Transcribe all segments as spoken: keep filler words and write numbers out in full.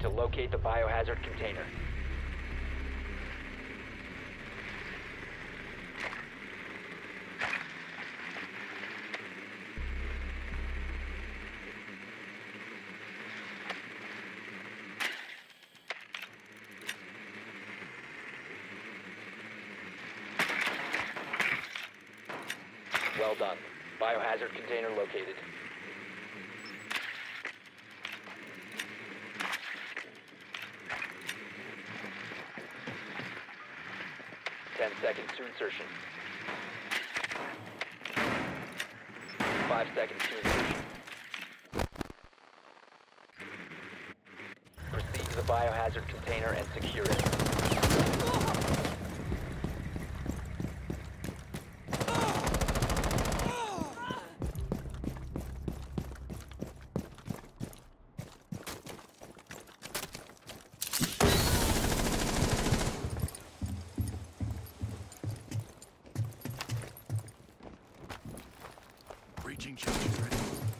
to locate the biohazard container. Well done. Biohazard container located. Ten seconds to insertion. Five seconds to insertion. Proceed to the biohazard container and secure it. Breaching charges ready.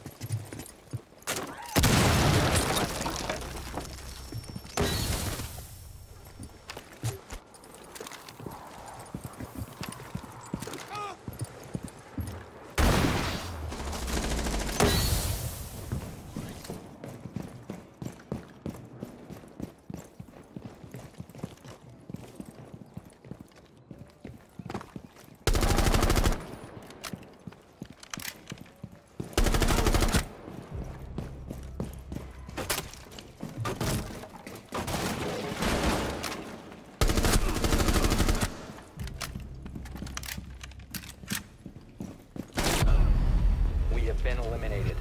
Been eliminated.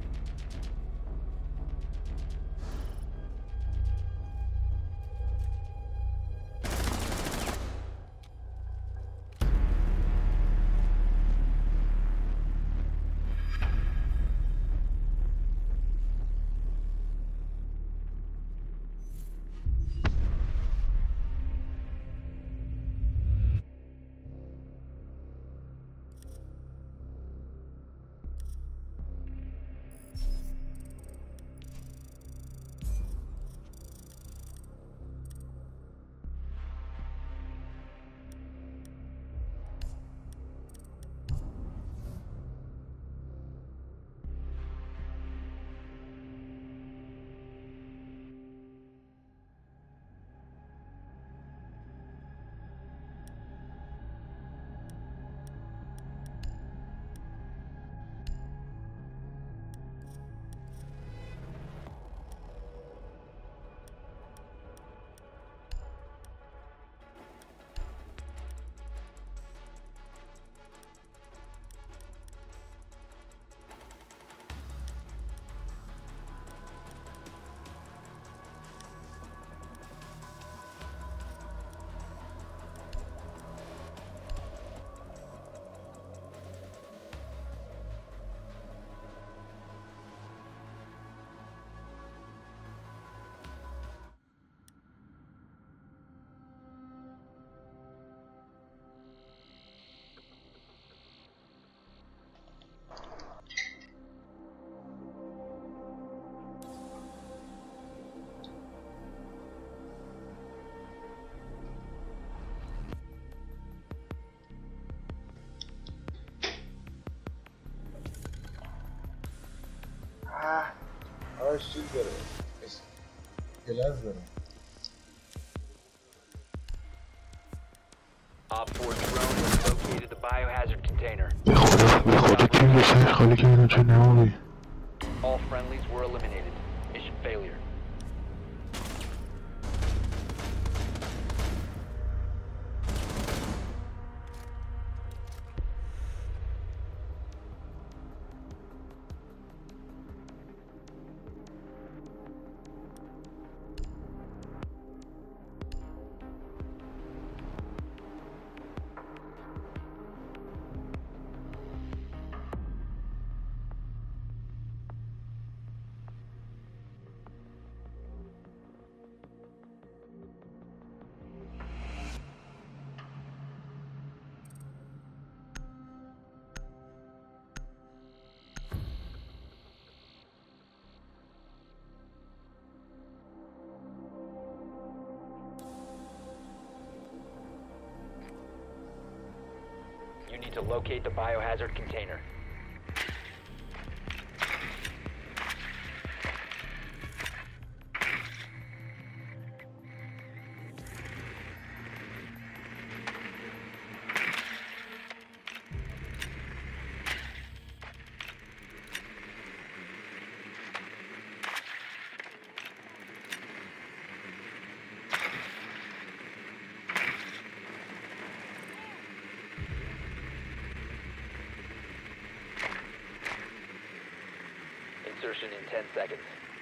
Ah, ahora sí, pero es que Lázaro. Op four drone has located the biohazard container. All friendlies were eliminated. Mission failure. to locate the biohazard container. Insertion in ten seconds.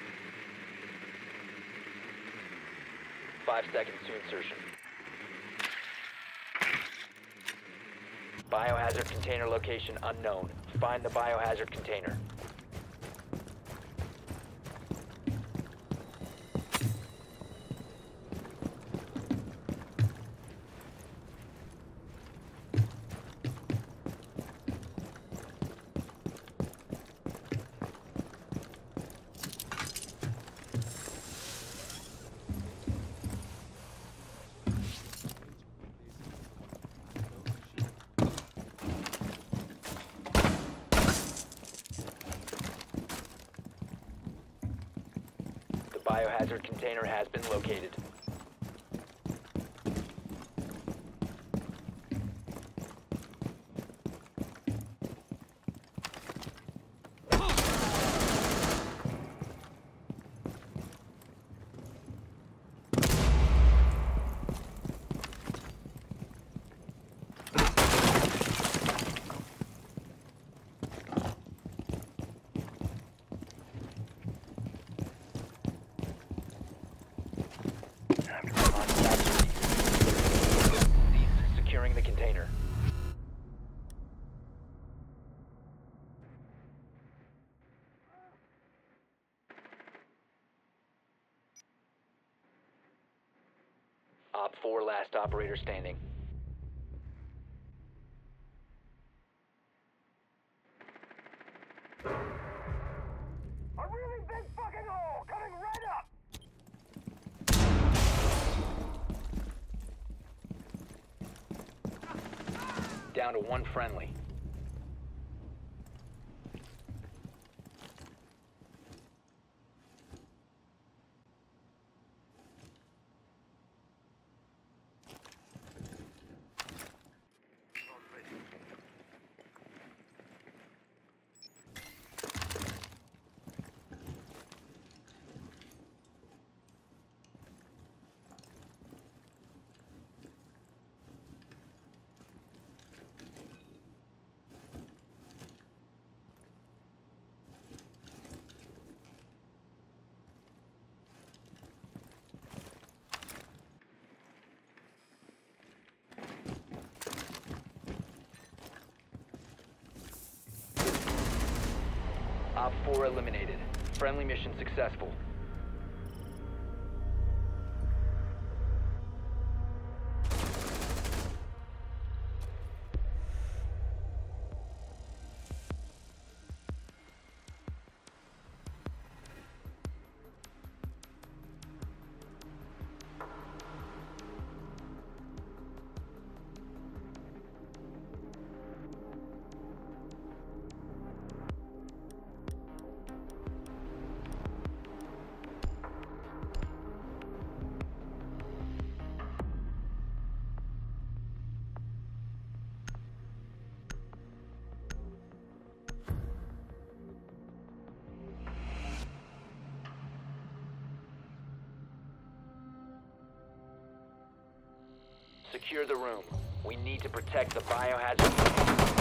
Five seconds to insertion. Biohazard container location unknown. Find the biohazard container. The biohazard container has been located. Securing the container. Op four, last operator standing. A really big fucking hole coming right up! Down to one friendly. Op four eliminated. Friendly mission successful. Secure the room. We need to protect the biohazard.